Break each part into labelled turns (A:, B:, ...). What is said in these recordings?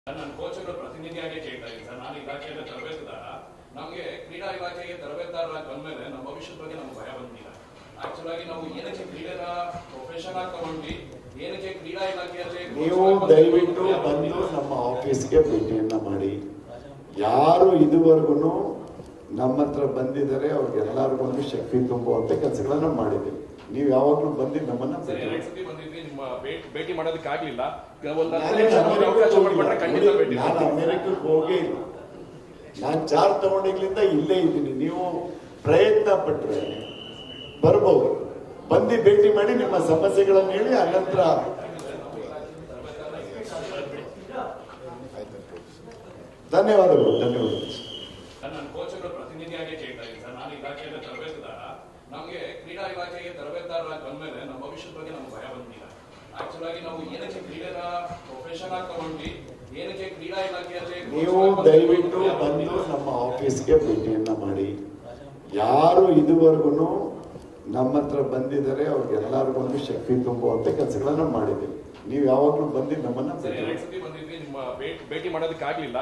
A: ನನ್ನ ಕೋಚರು ಪ್ರತಿನಿಧಿಯಾಗಿ ಕೇಳ್ತಾ ಇದ್ದೀನಿ ಸರ್. ನಾನು ಇಲಾಖೆಯಲ್ಲಿ ತರಬೇತುದಾರ. ನಮಗೆ ಕ್ರೀಡಾ ಇಲಾಖೆಗೆ ತರಬೇತುದಾರ ಬಂದ್ಮೇಲೆ ನಮ್ಮ ಭವಿಷ್ಯದ ಬಗ್ಗೆ ನಮ್ಗೆ ಭಯ ಬಂದಿಲ್ಲ. ಆಕ್ಚುಲ್ ಆಗಿ ನಾವು ಏನಕ್ಕೆ ಕ್ರೀಡೆನ ಪ್ರೊಫೆಷನ್ ಆಗಿ ತಗೊಂಡ್ವಿ, ಏನಕ್ಕೆ ಕ್ರೀಡಾ ಇಲಾಖೆಯಲ್ಲಿ
B: ನೀವು ದಯವಿಟ್ಟು ಬಂದು ನಮ್ಮ ಆಫೀಸ್ಗೆ ಭೇಟಿಯನ್ನ ಮಾಡಿ. ಯಾರು ಇದುವರೆಗೂ ನಮ್ಮ ಹತ್ರ ಬಂದಿದ್ದಾರೆ ಅವ್ರಿಗೆಲ್ಲರಿಗೂ ಒಂದು ಶಕ್ತಿ ತುಂಬುವಂತ ಕೆಲಸಗಳನ್ನ ಮಾಡಿದ್ದೀವಿ. ನೀವು ಯಾವಾಗಲೂ ಬಂದು ನಮ್ಮನ್ನ
A: ಭೇಟಿ ಮಾಡೋದಕ್ಕಾಗ್ಲಿಲ್ಲ.
B: ನಾನು ಅಮೆರಿಕಕ್ಕೆ ಹೋಗೇ ಇಲ್ಲ. ನಾನು ಚಾರ್ಜ್ ತಗೊಂಡಿಗ್ಲಿಂದ ಇಲ್ಲೇ ಇದ್ದೀನಿ. ನೀವು ಪ್ರಯತ್ನ ಪಟ್ರೆ ಬರ್ಬೋದು. ಬಂದು ಭೇಟಿ ಮಾಡಿ ನಿಮ್ಮ ಸಮಸ್ಯೆಗಳನ್ನು ಹೇಳಿ. ಅನಂತರ ಧನ್ಯವಾದಗಳು.
A: ನನ್ನ ಕೋಚರು ಪ್ರತಿನಿಧಿಯಾಗಿ ಕೇಳ್ತಾ ಇದ್ದೀನಿ ಸರ್. ನಾನು ಇಲಾಖೆಯಲ್ಲಿ ತರಬೇತುದಾರ. ನಮಗೆ ಕ್ರೀಡಾ ಇಲಾಖೆಗೆ ತರಬೇತುದಾರ ಬಂದ್ಮೇಲೆ ನಮ್ಮ ಭವಿಷ್ಯದ ಬಗ್ಗೆ ನಮ್ಗೆ ಭಯ ಬಂದಿಲ್ಲ. ಆಕ್ಚುಲ್ ಆಗಿ ನಾವು ಏನಕ್ಕೆ ಕ್ರೀಡೆನ ಪ್ರೊಫೆಷನ್ ಆಗಿ ತಗೊಂಡ್ವಿ, ಏನಕ್ಕೆ ಕ್ರೀಡಾ ಇಲಾಖೆಯಲ್ಲಿ
B: ನೀವು ದಯವಿಟ್ಟು ಬಂದು ನಮ್ಮ ಆಫೀಸ್ಗೆ ಭೇಟಿಯನ್ನ ಮಾಡಿ. ಯಾರು ಇದುವರೆಗೂ ನಮ್ಮ ಹತ್ರ ಬಂದಿದ್ದಾರೆ ಅವ್ರಿಗೆಲ್ಲರಿಗೂ ಒಂದು ಶಕ್ತಿ ತುಂಬುವಂತ ಕೆಲಸಗಳನ್ನ ಮಾಡಿದ್ದೀವಿ. ನೀವು ಯಾವಾಗಲೂ ಬಂದು ನಮ್ಮನ್ನ
A: ಭೇಟಿ ಮಾಡೋದಕ್ಕಾಗ್ಲಿಲ್ಲ.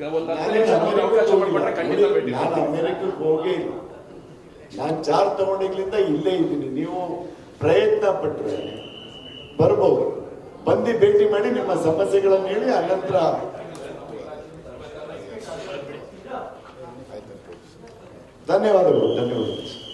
B: ನಾನು ಅಮೆರಿಕಕ್ಕೆ ಹೋಗೇ ಇಲ್ಲ. ನಾನು ಚಾರ್ಜ್ ತಗೊಂಡಿಗ್ಲಿಂದ ಇಲ್ಲೇ ಇದ್ದೀನಿ. ನೀವು ಪ್ರಯತ್ನ ಪಟ್ರೆ ಬರ್ಬೋದು. ಬಂದು ಭೇಟಿ ಮಾಡಿ ನಿಮ್ಮ ಸಮಸ್ಯೆಗಳನ್ನು ಹೇಳಿ. ಅನಂತರ ಧನ್ಯವಾದಗಳು.